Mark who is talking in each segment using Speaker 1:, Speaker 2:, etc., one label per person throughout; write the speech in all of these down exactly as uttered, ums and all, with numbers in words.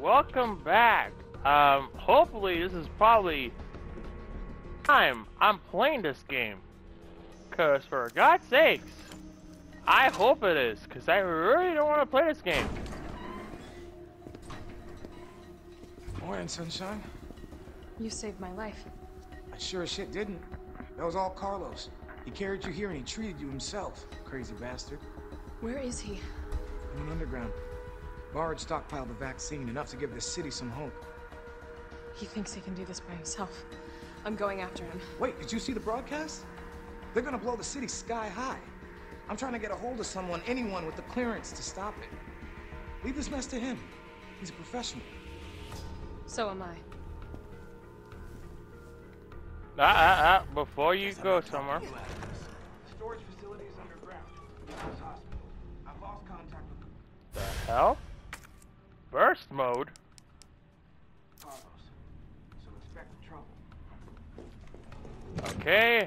Speaker 1: welcome back. Um, hopefully this is probably time I'm playing this game. Cause for God's sakes, I hope it is, cause I really don't want to play this game.
Speaker 2: Morning, sunshine.
Speaker 3: You saved my life.
Speaker 2: I sure as shit didn't. That was all Carlos. He carried you here and he treated you himself, crazy bastard.
Speaker 3: Where is he?
Speaker 2: In the underground. Bard stockpiled the vaccine, enough to give this city some hope.
Speaker 3: He thinks he can do this by himself. I'm going after him.
Speaker 2: Wait, did you see the broadcast? They're gonna blow the city sky high. I'm trying to get a hold of someone, anyone with the clearance to stop it. Leave this mess to him. He's a professional.
Speaker 3: So am I.
Speaker 1: Ah, ah, ah, before you go somewhere.
Speaker 2: Storage facility is underground. This hospital. I've lost contact with
Speaker 1: The hell? Burst mode?
Speaker 2: Carlos. So expect trouble.
Speaker 1: Okay.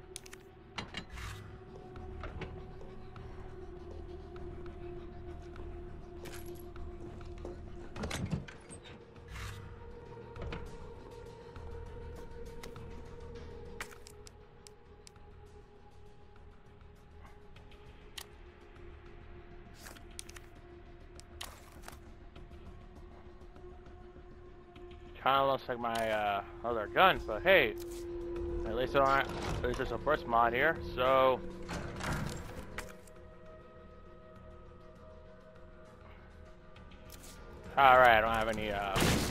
Speaker 1: Kind of looks like my uh, other gun, but hey, at least I don't, at least there's a burst mod here, so. Alright, I don't have any uh,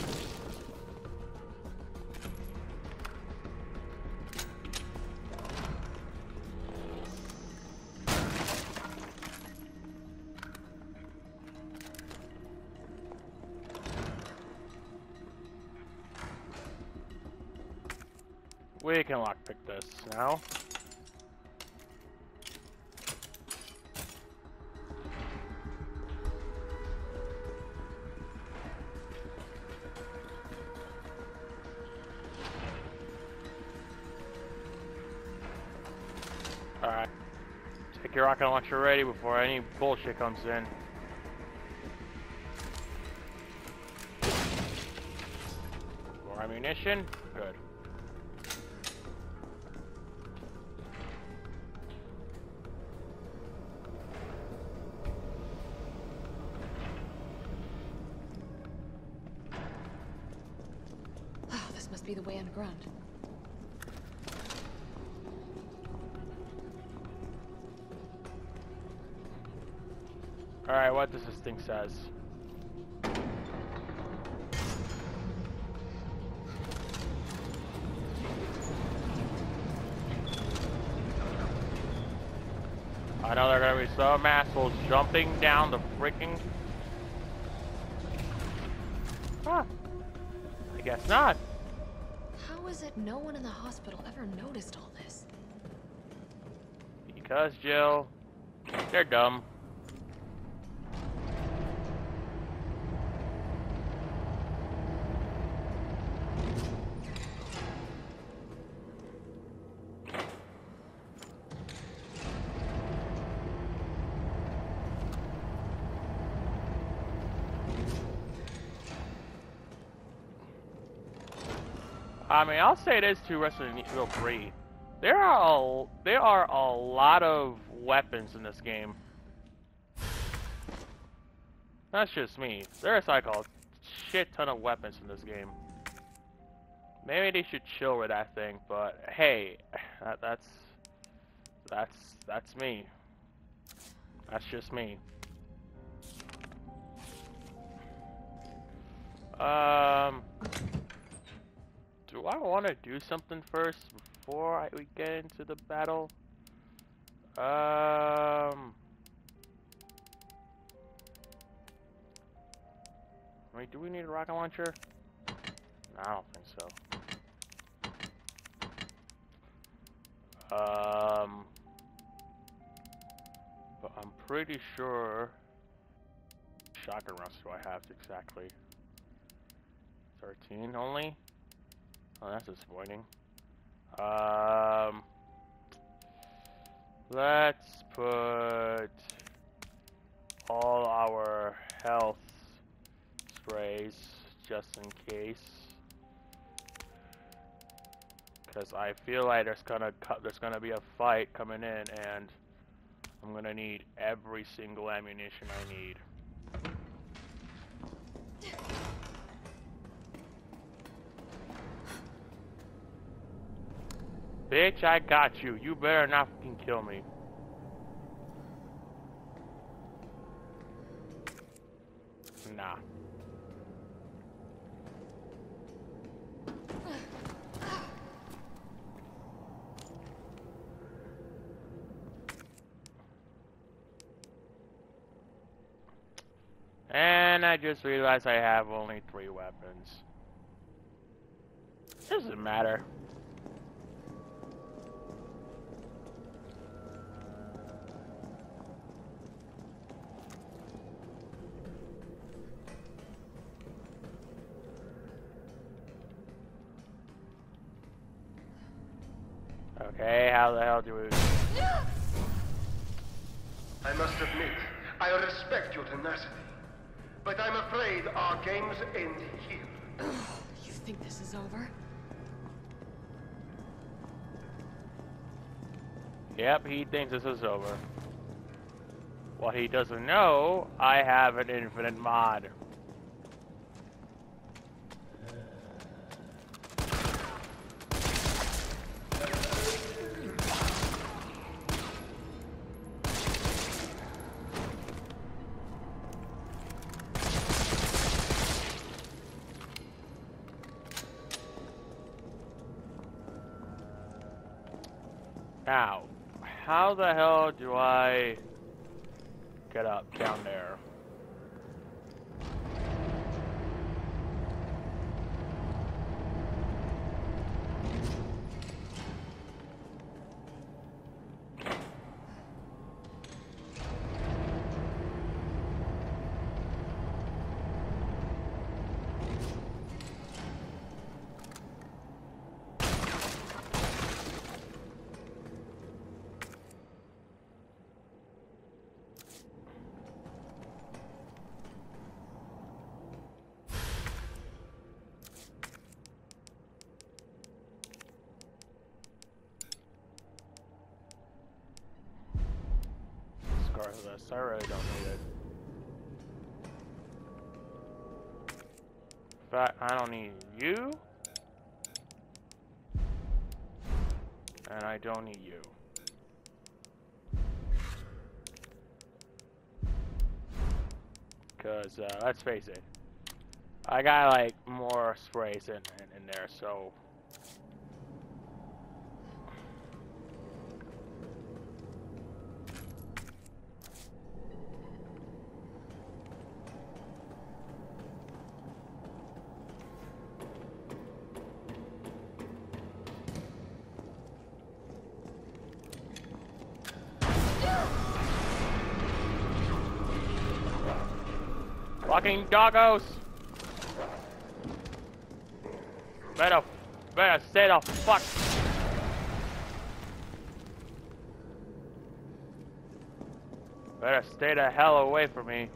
Speaker 1: we can lockpick this now. Alright. Take your rocket launcher ready before any bullshit comes in. More ammunition? Good.
Speaker 3: This must be the way underground.
Speaker 1: Alright, what does this thing says? I know there are gonna be some assholes jumping down the freaking. Huh. I guess not.
Speaker 3: How is it no one in the hospital ever noticed all this?
Speaker 1: Because, Jill, they're dumb. I mean, I'll say this to Resident Evil three. There are a, there are a lot of weapons in this game. That's just me. There's like a shit ton of weapons in this game. Maybe they should chill with that thing, but hey, that, that's that's that's me. That's just me. Um. Do I want to do something first before I, we get into the battle? Um, I mean, do we need a rocket launcher? No, I don't think so. Um, but I'm pretty sure. Shotgun rounds do I have exactly? thirteen only? Oh, that's disappointing. Um, let's put all our health sprays just in case, because I feel like there's gonna there's gonna be a fight coming in, and I'm gonna need every single ammunition I need. Bitch, I got you. You better not fucking kill me. Nah. And I just realized I have only three weapons. Doesn't matter. Okay, how the hell do we...
Speaker 4: I must admit, I respect your tenacity, but I'm afraid our games end here.
Speaker 3: You think this is over?
Speaker 1: Yep, he thinks this is over. What he doesn't know, I have an infinite mod. Now, how the hell do I get up down there? This. I really don't need it. In fact, I don't need you. And I don't need you. Because, uh, let's face it. I got, like, more sprays in, in, in there, so... Fucking doggos! Better, better stay the fuck. Better stay the hell away from me.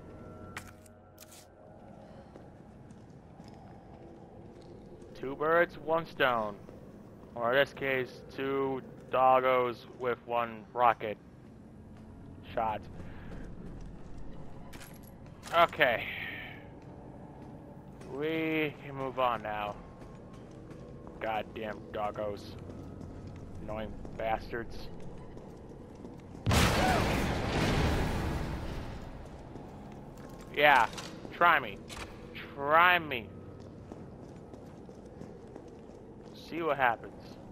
Speaker 1: Two birds, one stone. Or in this case, two doggos with one rocket shot. Okay. We can move on now. Goddamn doggos. Annoying bastards. Yeah, try me. Try me. See what happens.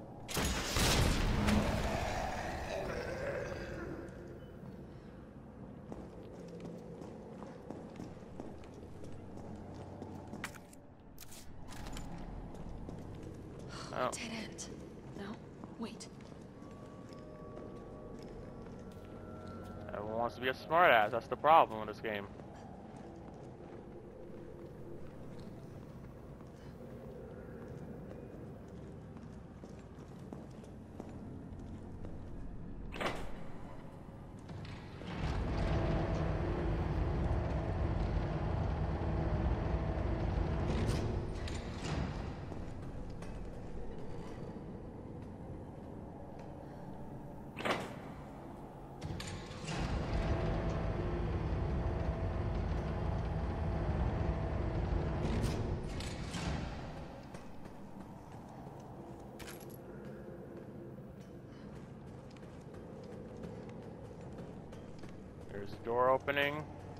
Speaker 1: Oh.
Speaker 3: Dead end. No? Wait.
Speaker 1: Everyone wants to be a smartass. That's the problem in this game. There's a door opening.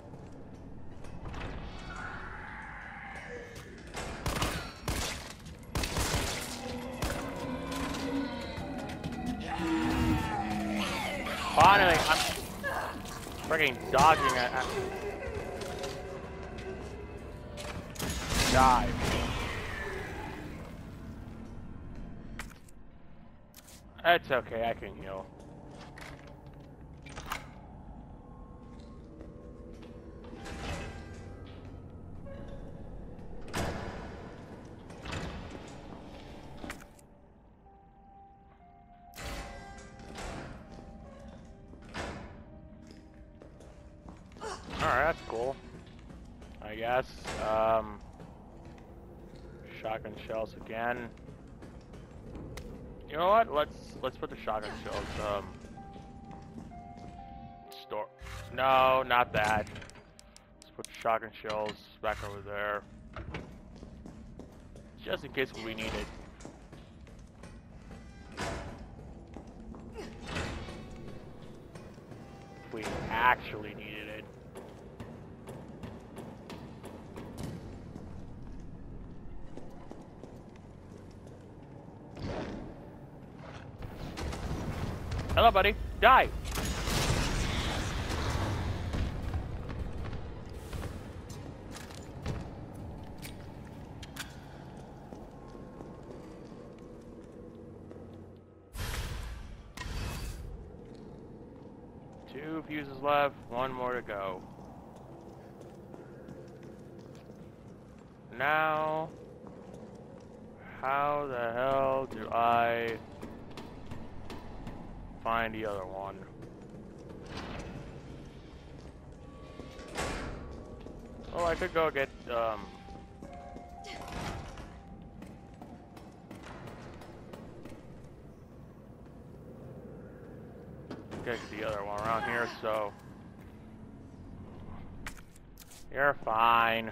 Speaker 1: Finally, I'm freaking dodging it. Die. It's okay, I can heal. Alright, that's cool. I guess. Um, shotgun shells again. You know what? Let's let's put the shotgun shells. Um, store. No, not that. Let's put the shotgun shells back over there, just in case we need it. If we actually needed it. Hello, buddy. Die. Two fuses left, one more to go. Now, how the hell do I find the other one? Oh, I could go get, um... get the other one around here, so... You're fine.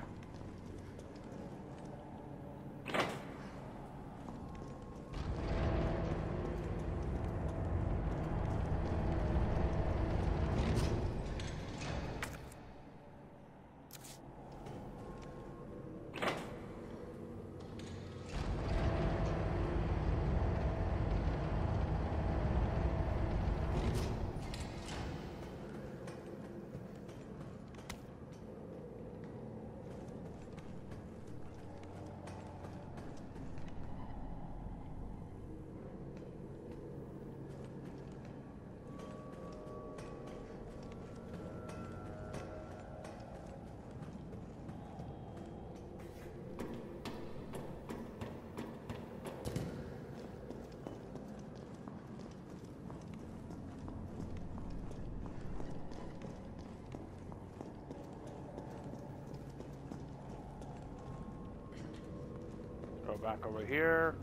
Speaker 1: Go back over here.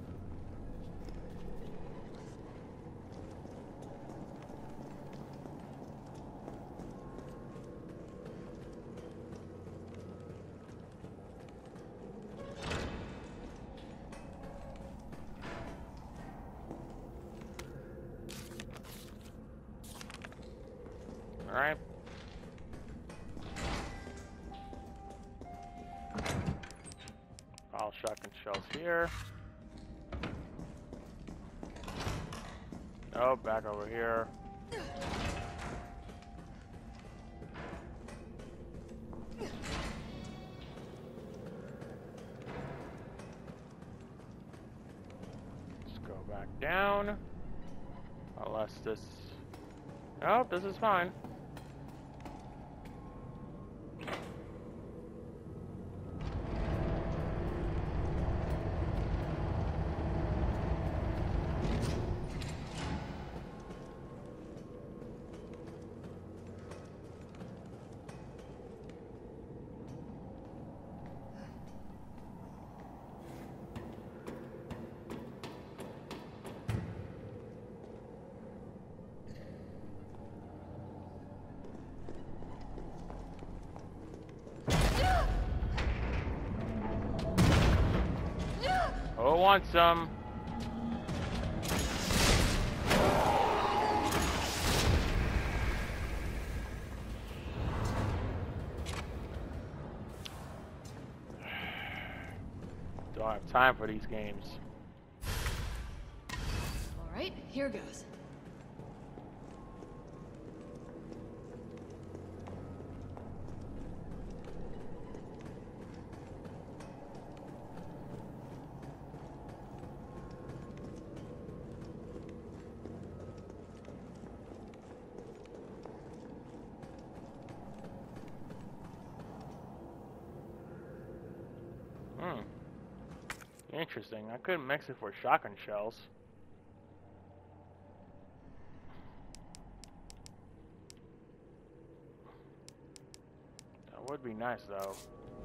Speaker 1: All right. All shotgun shells here. Oh, back over here. Let's go back down. Unless this... Oh, this is fine. Oh, want some. Don't have time for these games.
Speaker 3: All right, here goes.
Speaker 1: Hmm. Interesting. I couldn't mix it for shotgun shells. That would be nice, though.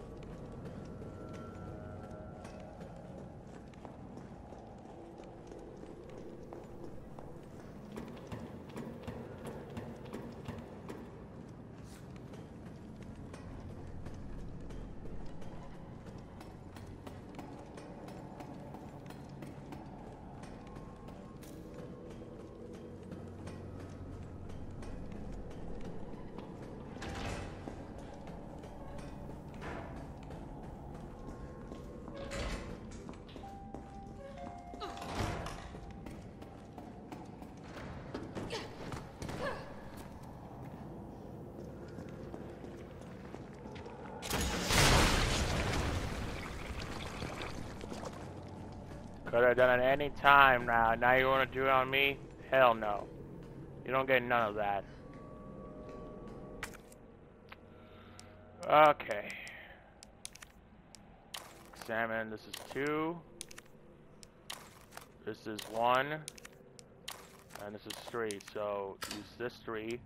Speaker 1: Could have done it any time now. Now you want to do it on me? Hell no. You don't get none of that. Okay. Examine. This is two. This is one. And this is three. So use this three.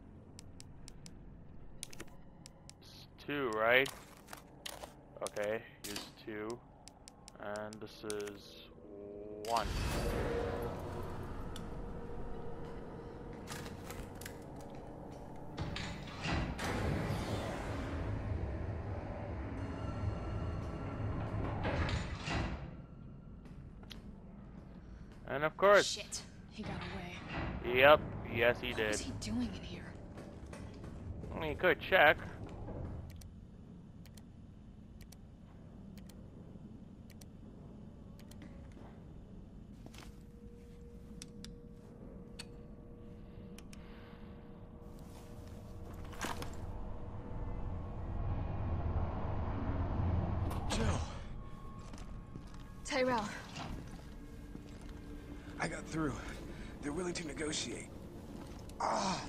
Speaker 1: It's two, right? Okay. Use two. And this is one. And of course.
Speaker 3: Shit, he got away.
Speaker 1: Yep. Yes, he
Speaker 3: What
Speaker 1: did.
Speaker 3: was he doing in here?
Speaker 1: I mean, you could check.
Speaker 2: Jill,
Speaker 3: Tyrell,
Speaker 2: I got through. They're willing to negotiate. Ah.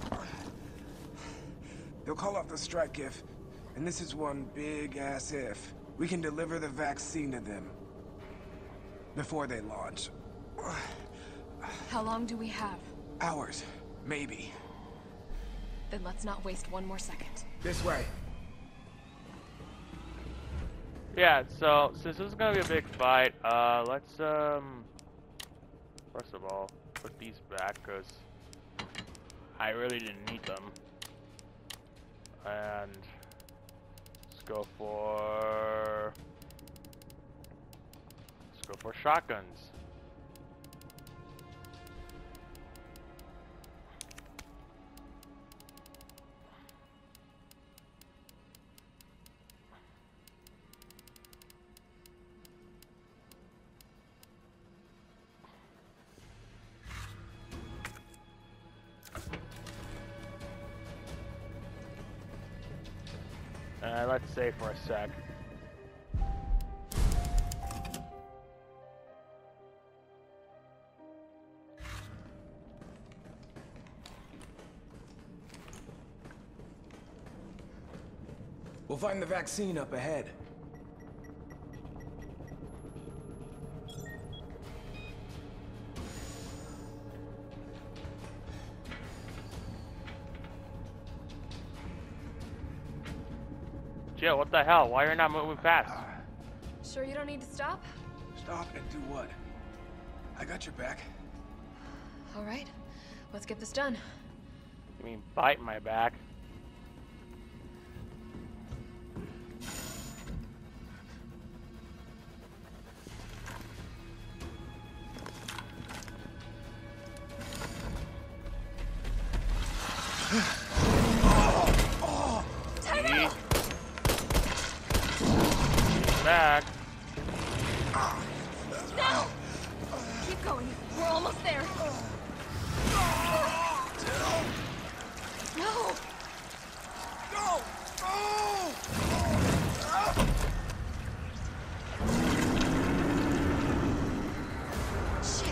Speaker 2: They'll call off the strike if, and this is one big-ass if, we can deliver the vaccine to them before they launch.
Speaker 3: how long do we have?
Speaker 2: Hours, maybe.
Speaker 3: Then let's not waste one more second.
Speaker 2: This way.
Speaker 1: Yeah, so since this is gonna be a big fight, uh, let's um, first of all, put these back because I really didn't need them, and let's go for let's go for shotguns. Uh, let's save for a sec.
Speaker 2: We'll find the vaccine up ahead.
Speaker 1: Jill, what the hell? Why are you not moving fast?
Speaker 3: Sure you don't need to stop?
Speaker 2: Stop and do what? I got your back.
Speaker 3: All right, let's get this done.
Speaker 1: You mean bite my back? Yeet. Back.
Speaker 3: Now! Keep going. We're almost there. No!
Speaker 2: No! Oh!
Speaker 3: Shit!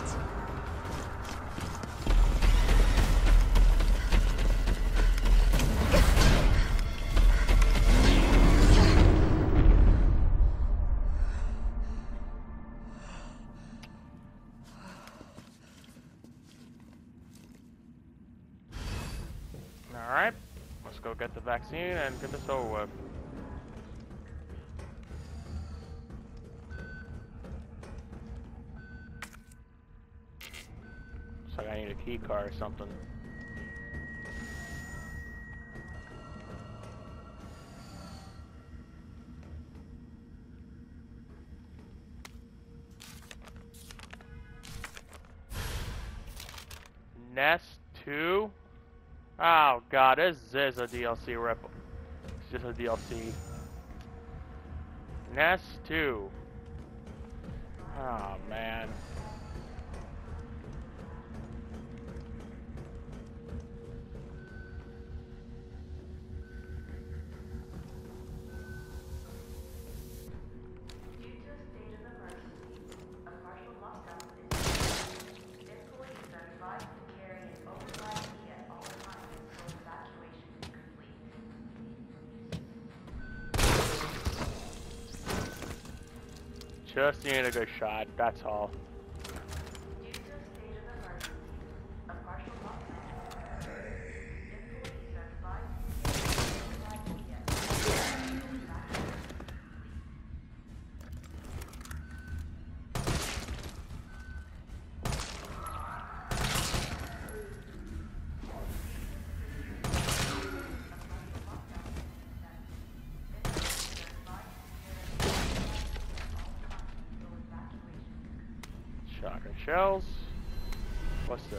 Speaker 1: Alright, let's go get the vaccine and get this over with. Looks like I need a key card or something. Nest two? Oh god, this is a D L C rip. It's just a D L C. Nest two. Oh man. Just need a good shot, that's all. Shotgun shells. What's this?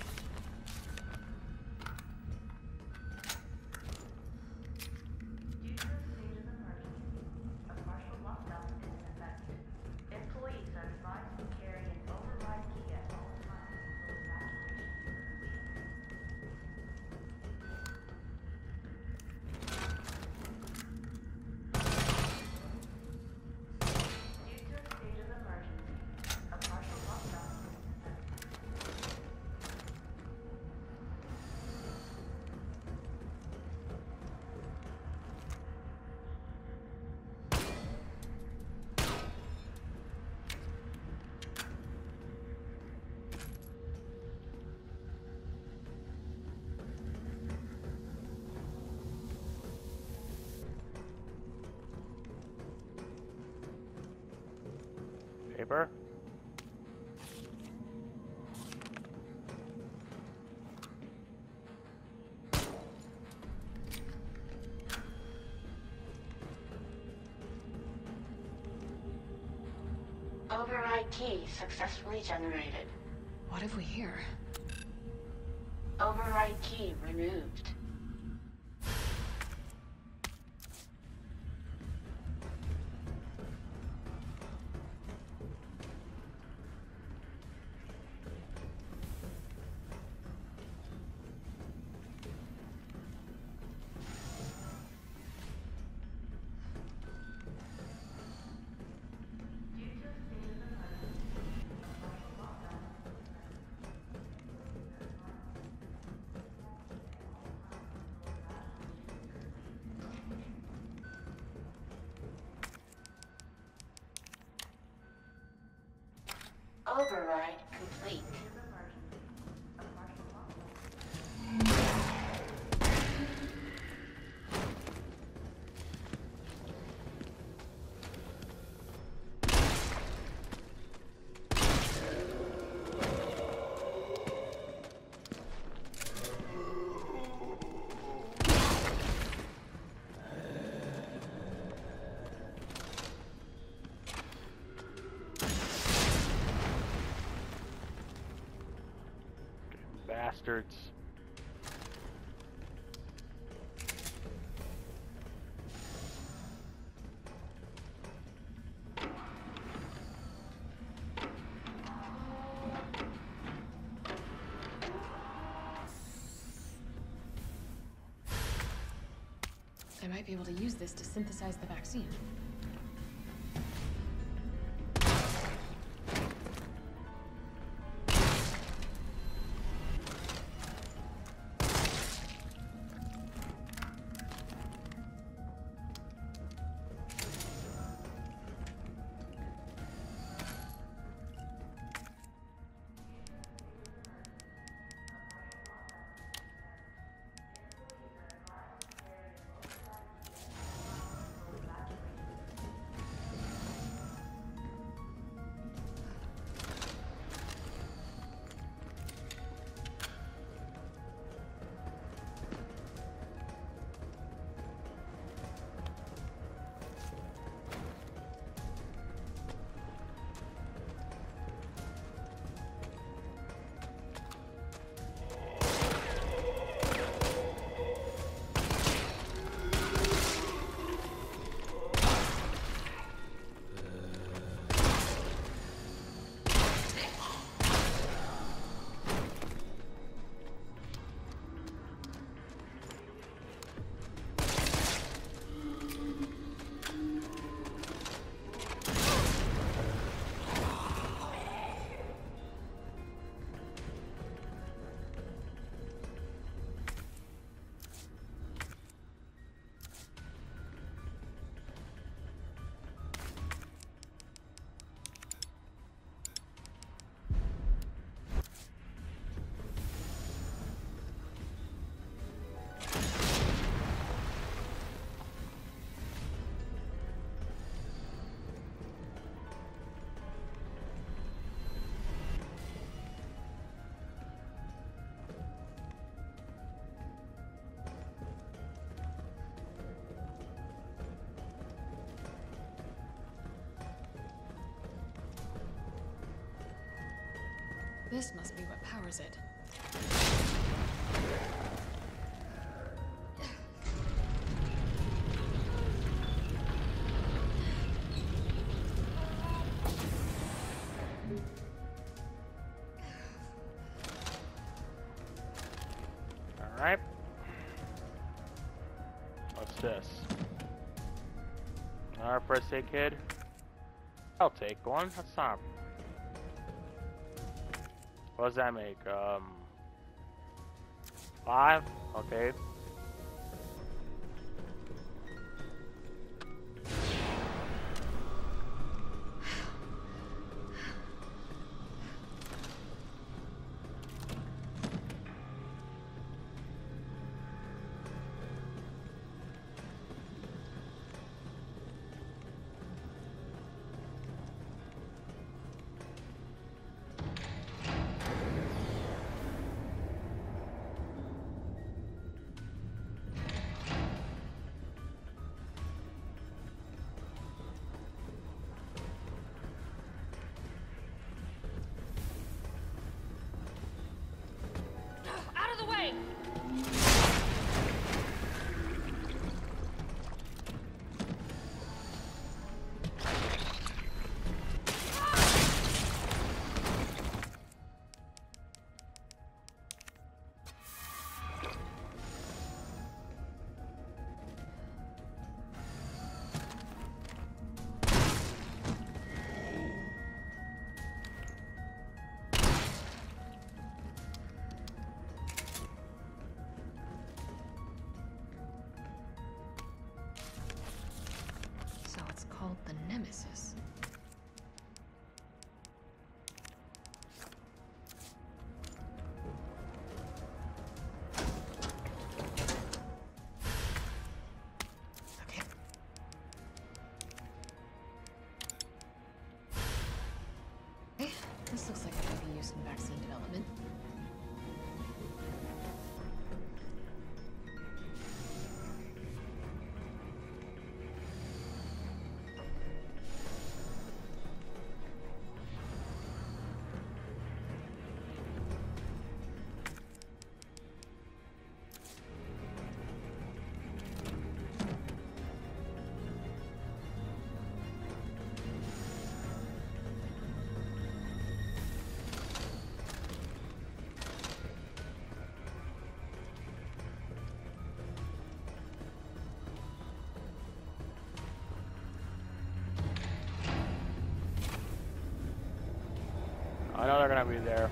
Speaker 1: Paper.
Speaker 5: Override key successfully generated.
Speaker 3: What have we here?
Speaker 5: Override key removed. Override complete.
Speaker 1: Bastards.
Speaker 3: be able to use this to synthesize the vaccine. This must be what powers it.
Speaker 1: All right. What's this? Our first aid kit. I'll take one. That's not. What does that make? Um, five? Okay. I know they're gonna be there.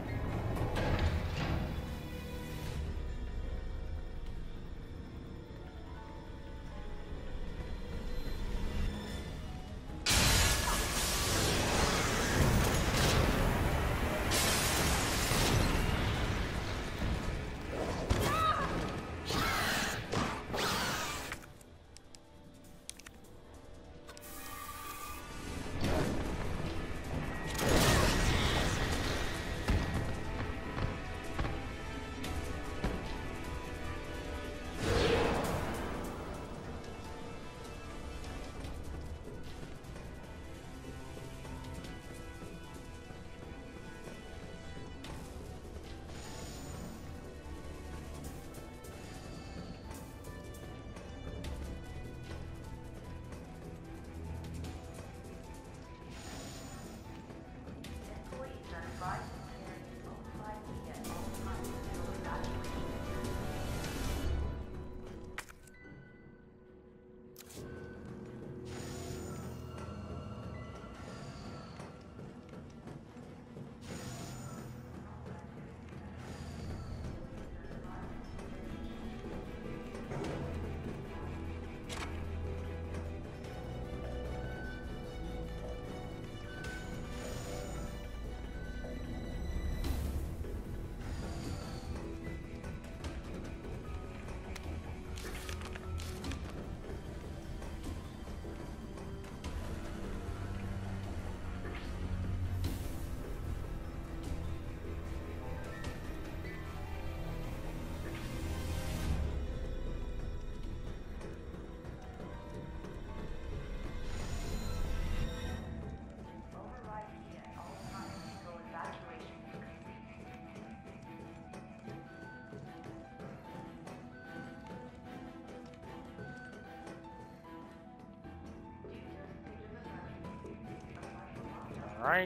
Speaker 1: Alright.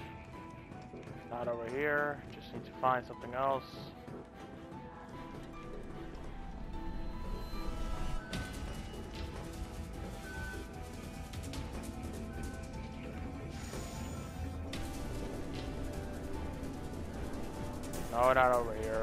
Speaker 1: Not over here. Just need to find something else. No, not over here.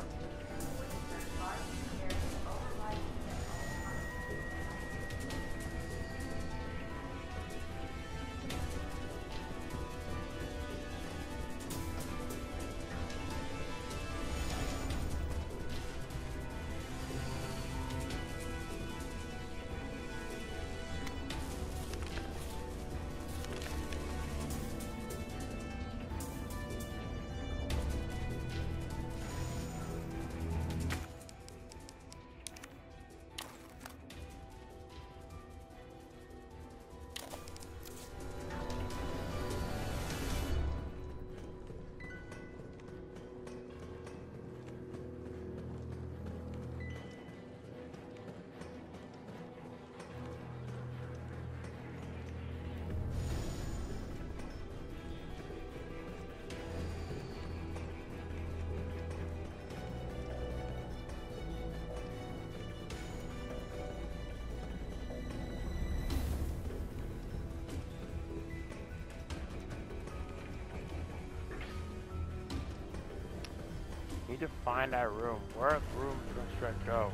Speaker 1: Need to find that room. Where room should I go?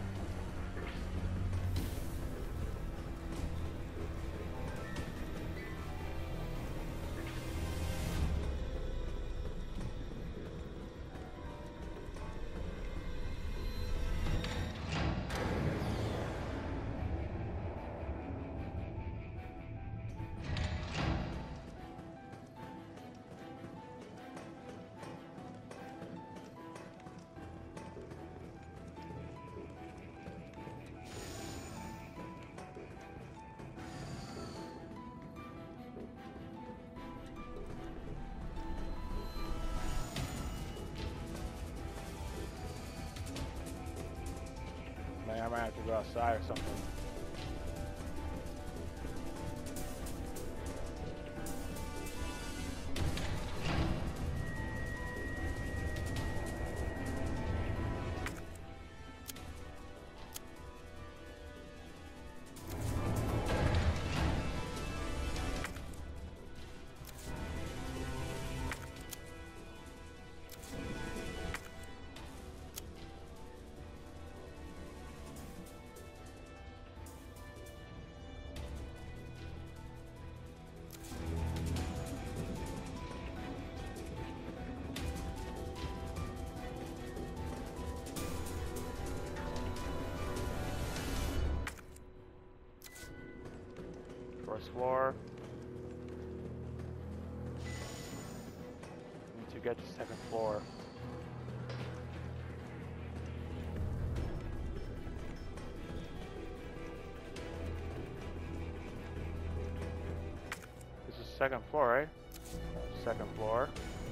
Speaker 1: I might have to go outside or something. first floor. Need to get to second floor. This is second floor, right? Second floor.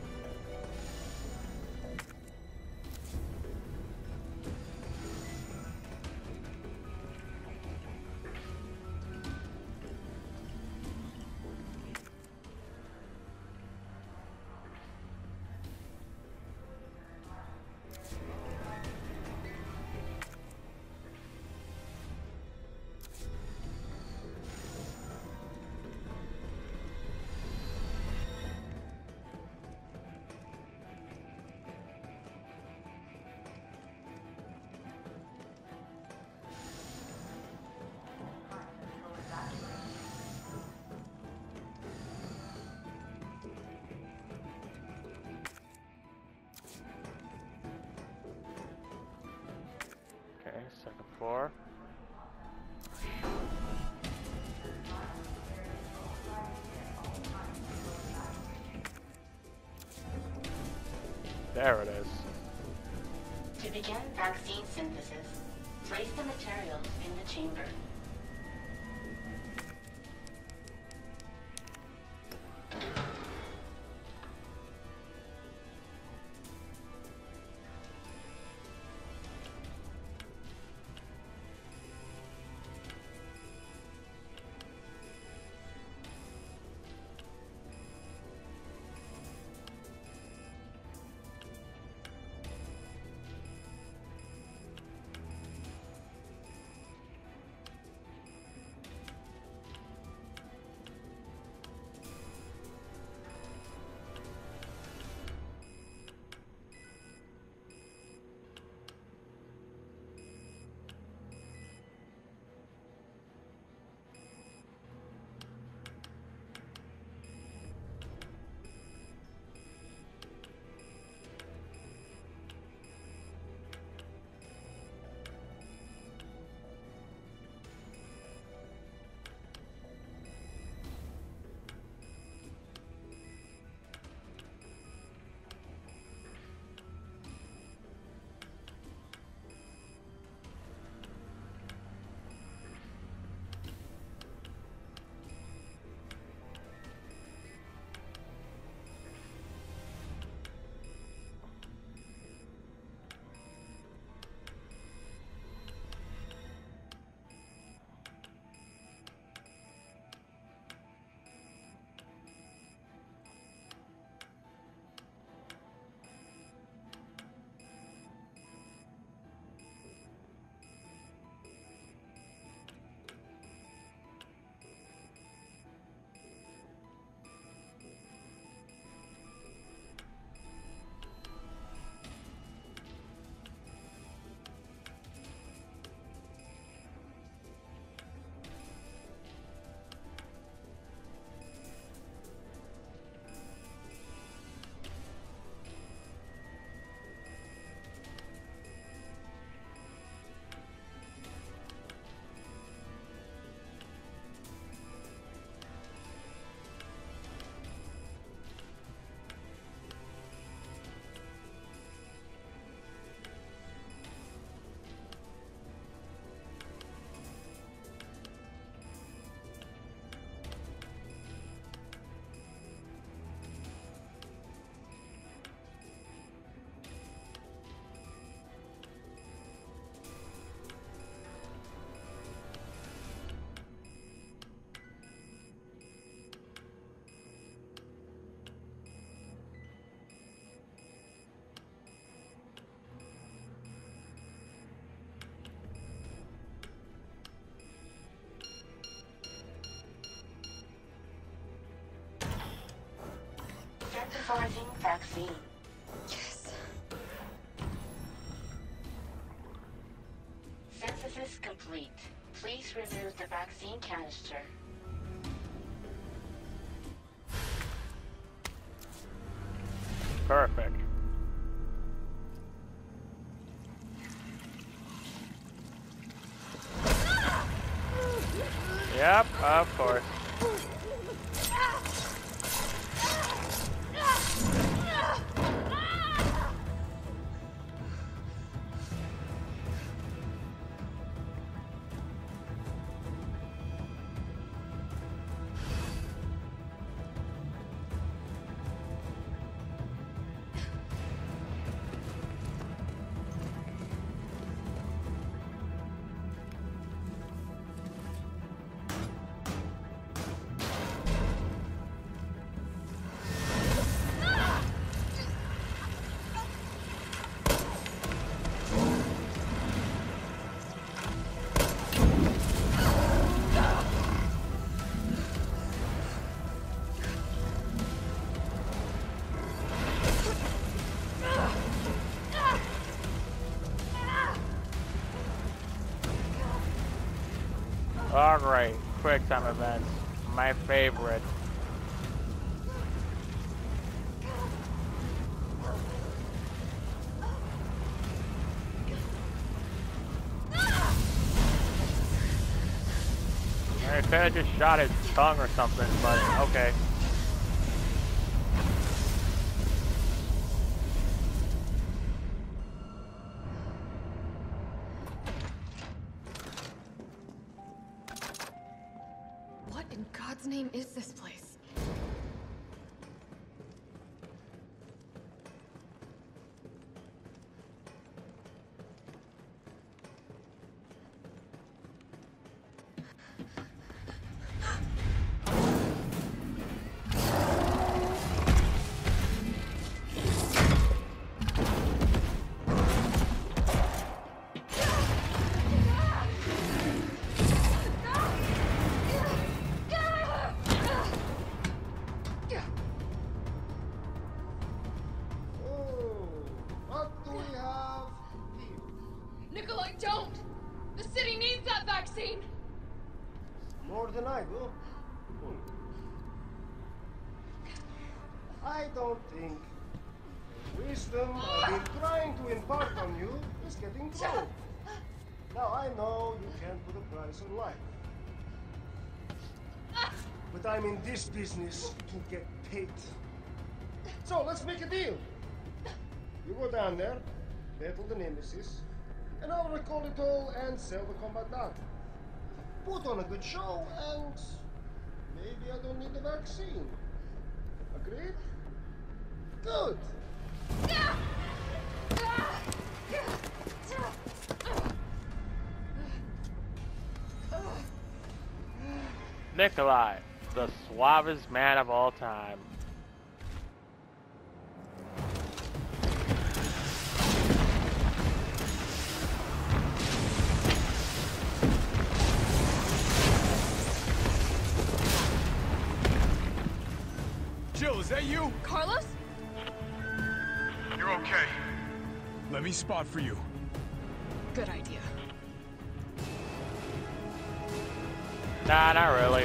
Speaker 1: Okay, second floor. There it is.
Speaker 5: To begin vaccine synthesis, place the materials in the chamber. Synthesizing vaccine.
Speaker 3: Yes.
Speaker 5: Synthesis complete. Please remove the vaccine canister.
Speaker 1: Perfect. Yep, of course. Oh great, quick time events, my favorite. I could have just shot his tongue or something, but okay.
Speaker 3: What in God's name is this place?
Speaker 6: Nikolai, don't! The city needs that vaccine!
Speaker 4: More than I do. Hmm. I don't think the wisdom I've been trying to impart on you is getting through. Now I know you can't put a price on life. But I'm in this business to get paid. So let's make a deal. You go down there, battle the Nemesis, and I'll recall it all and sell the combat done. Put on a good show, and maybe I don't need the vaccine. Agreed? Good.
Speaker 1: Nikolai, the suavest man of all time.
Speaker 7: Jill, is that you?
Speaker 3: Carlos?
Speaker 7: You're okay. Let me spot for you.
Speaker 3: Good idea.
Speaker 1: Nah, not really.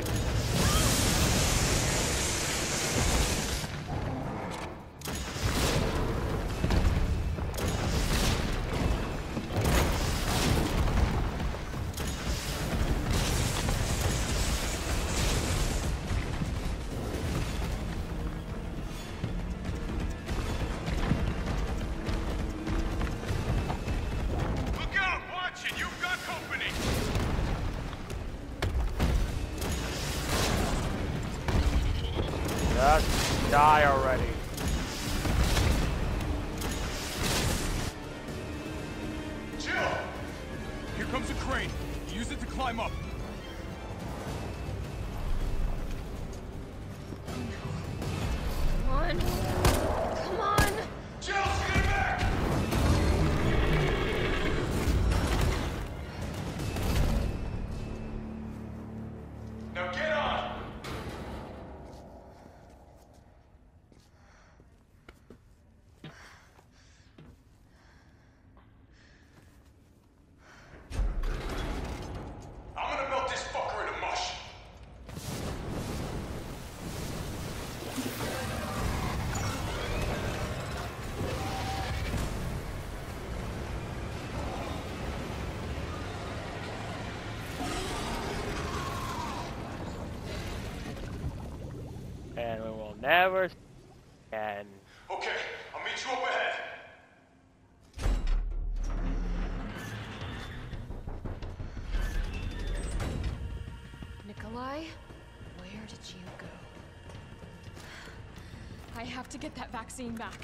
Speaker 7: Look out! Watch it! You've got company!
Speaker 1: Just die already.
Speaker 7: Jill! Here comes a crane. Use it to climb up.
Speaker 3: Come on. Come on.
Speaker 7: Jill, get back! Now get on! I'm gonna melt this fucker into mush.
Speaker 1: And we will never and
Speaker 7: Okay, I'll meet you up ahead.
Speaker 3: Nikolai, where did you go?
Speaker 6: I have to get that vaccine back.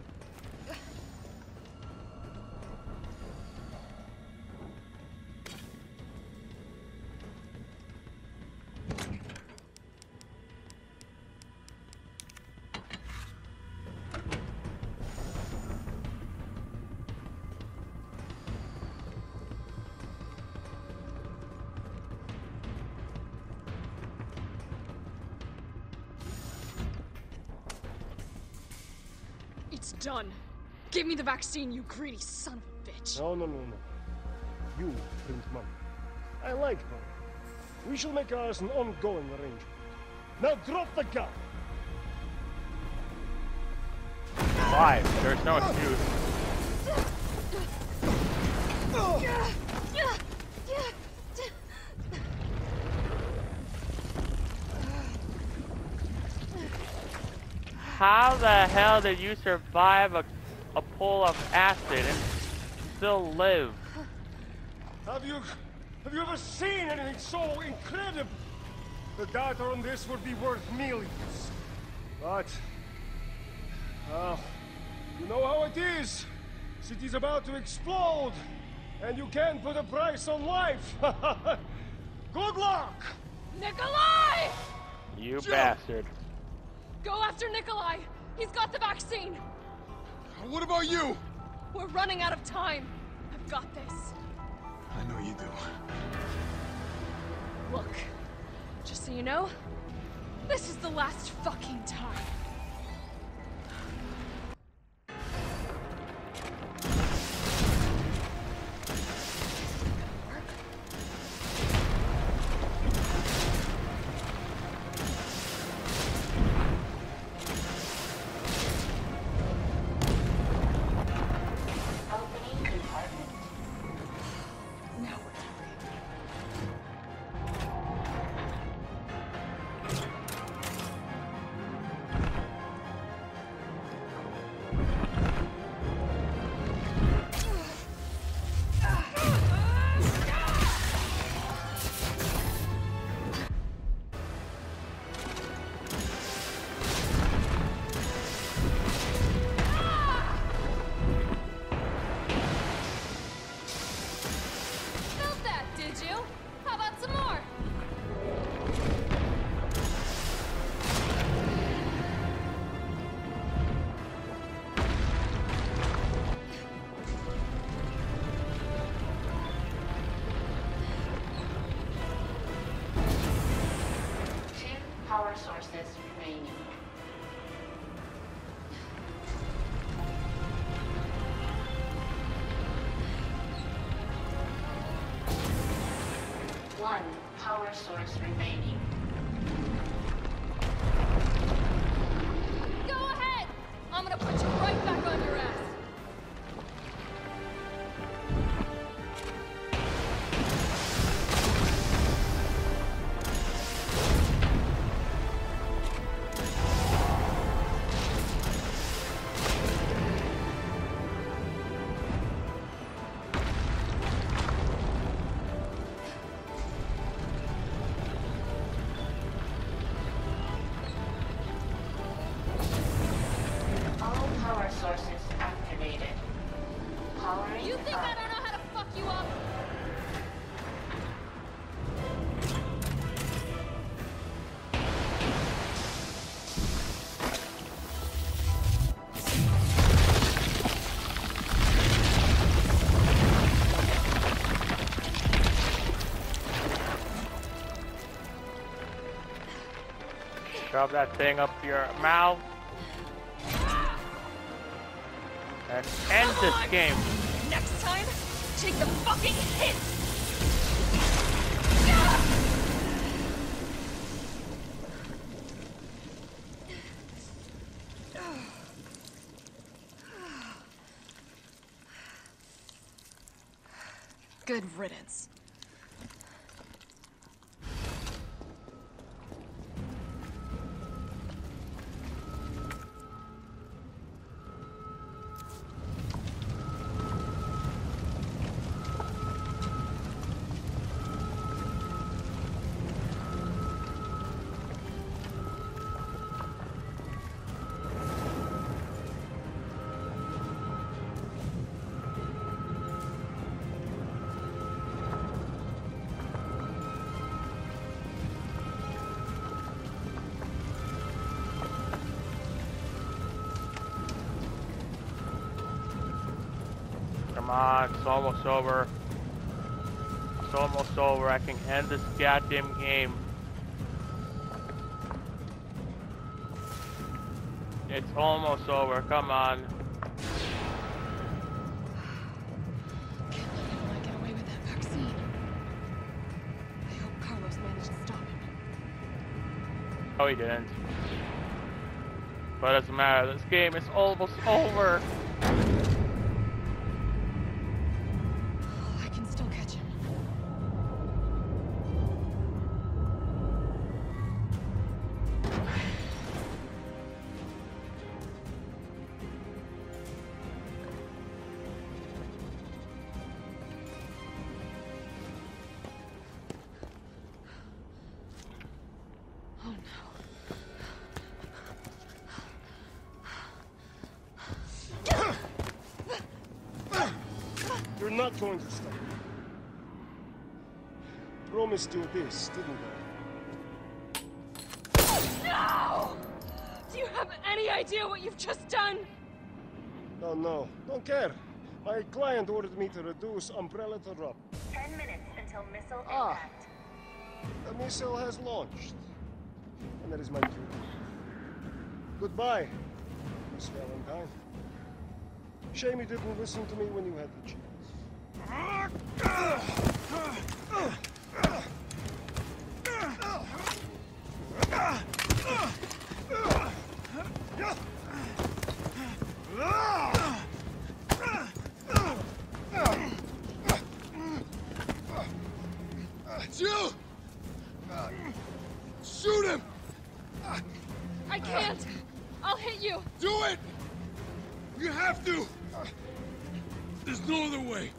Speaker 6: It's done. Give me the vaccine, you greedy son of a bitch.
Speaker 4: No, no, no, no. You print money. I like money. We shall make ours an ongoing arrangement. Now drop the gun!
Speaker 1: Why? There's no excuse. How the hell did you survive a, a pool of acid and still live?
Speaker 4: Have you... have you ever seen anything so incredible? The data on this would be worth millions. But... well, you know how it is. City's about to explode, and you can't put a price on life. Good luck!
Speaker 3: Nikolai!
Speaker 1: You
Speaker 4: Joe!
Speaker 1: bastard.
Speaker 3: Go after Nikolai! He's got the vaccine!
Speaker 7: What about you?
Speaker 3: We're running out of time. I've got this.
Speaker 7: I know you do.
Speaker 3: Look, just so you know, this is the last fucking time.
Speaker 5: Opening compartment.
Speaker 3: Now we're talking. Felt that, did you? How about some more?
Speaker 5: Two power sources remaining. One power source remaining.
Speaker 3: Go ahead! I'm gonna put you right back on your ass.
Speaker 5: All power sources activated. Powering
Speaker 3: You think
Speaker 5: up.
Speaker 3: I don't know how to fuck you up?
Speaker 1: Shove that thing up your mouth. And end this game.
Speaker 3: Next time, take the fucking hit! Good riddance.
Speaker 1: Come on, it's almost over. It's almost over. I can end this goddamn game. It's almost over. Come on.
Speaker 3: Can't let Nikolai get away with that vaccine. I hope Carlos manages
Speaker 1: he didn't. But it doesn't matter, this game is almost over.
Speaker 3: I can still catch him. Oh no.
Speaker 4: You're not going to stop. Promised you this, didn't I?
Speaker 3: No! Do you have any idea what you've just done?
Speaker 4: No, no, don't care. My client ordered me to reduce Umbrella to Rob.
Speaker 5: Ten minutes until missile
Speaker 4: Ah.
Speaker 5: impact.
Speaker 4: The missile has launched. And that is my duty. Goodbye, Miss Valentine. Shame you didn't listen to me when you had the chance.
Speaker 7: Jill! Shoot him!
Speaker 3: I can't! I'll hit you!
Speaker 7: Do it! You have to! There's no other way.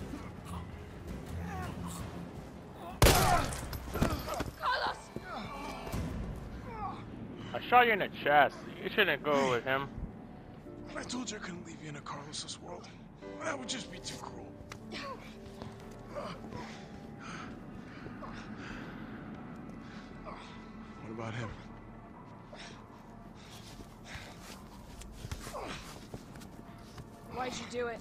Speaker 3: Carlos!
Speaker 1: I shot you in the chest. You shouldn't go with him.
Speaker 7: I told you I couldn't leave you in a Carlos's world. That would just be too cruel. What about him?
Speaker 3: Why'd you do it?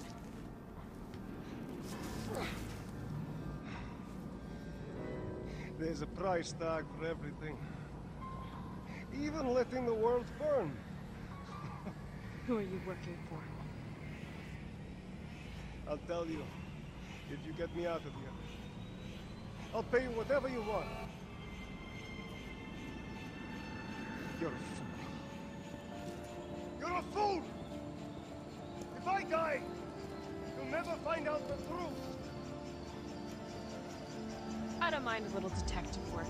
Speaker 4: There's a price tag for everything. Even letting the world burn.
Speaker 3: Who are you working for?
Speaker 4: I'll tell you, if you get me out of here. I'll pay you whatever you want. You're a fool. You're a fool! If I die, you'll never find out the truth.
Speaker 3: I don't mind a little detective work.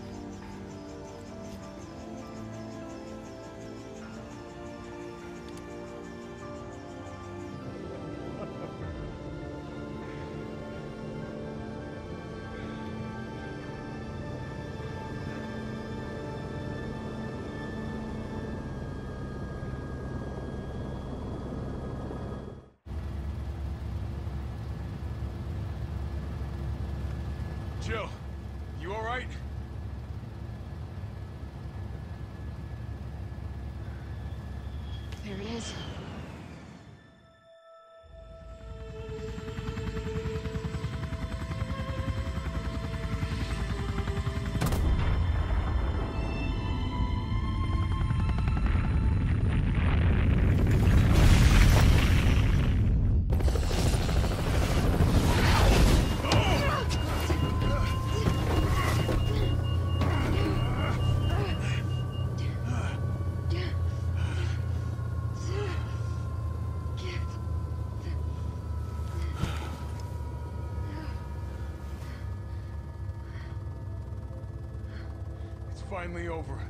Speaker 7: Jill, you all right?
Speaker 3: There it is.
Speaker 7: It's finally over.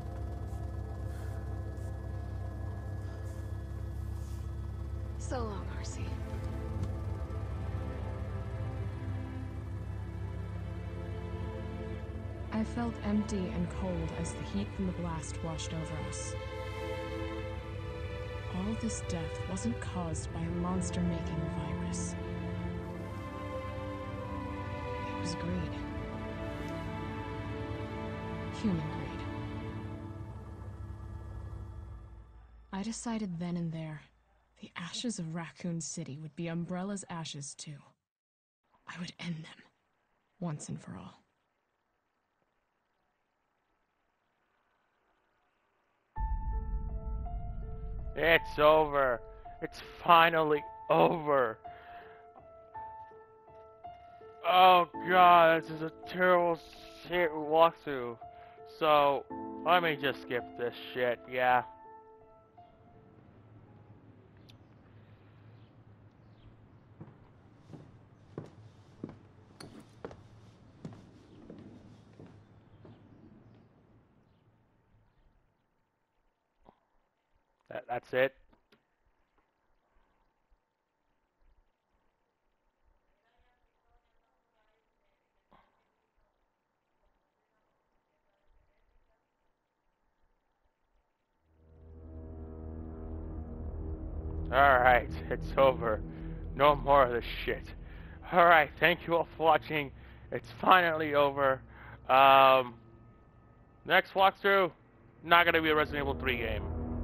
Speaker 3: So long, R C. I felt empty and cold as the heat from the blast washed over us. All this death wasn't caused by a monster-making virus. It was greed. Human greed. I decided then and there, the ashes of Raccoon City would be Umbrella's ashes too. I would end them, once and for all.
Speaker 1: It's over. It's finally over. Oh god, this is a terrible shit walkthrough. So, Let me just skip this shit, yeah. That, that's it. Alright, it's over. No more of this shit. Alright, thank you all for watching. It's finally over. Um, next walkthrough, not gonna be a Resident Evil three game.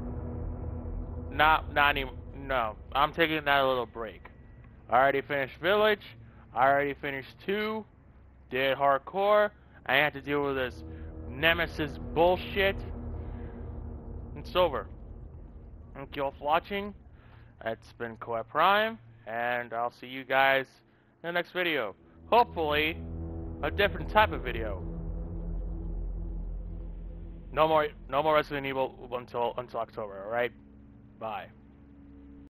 Speaker 1: Not, not any, no. I'm taking that a little break. I already finished Village. I already finished two. Did Hardcore. I had to deal with this Nemesis bullshit. It's over. Thank you all for watching. It's been Coed Prime, and I'll see you guys in the next video. Hopefully, a different type of video. No more, no more Resident Evil until until October. All right, bye.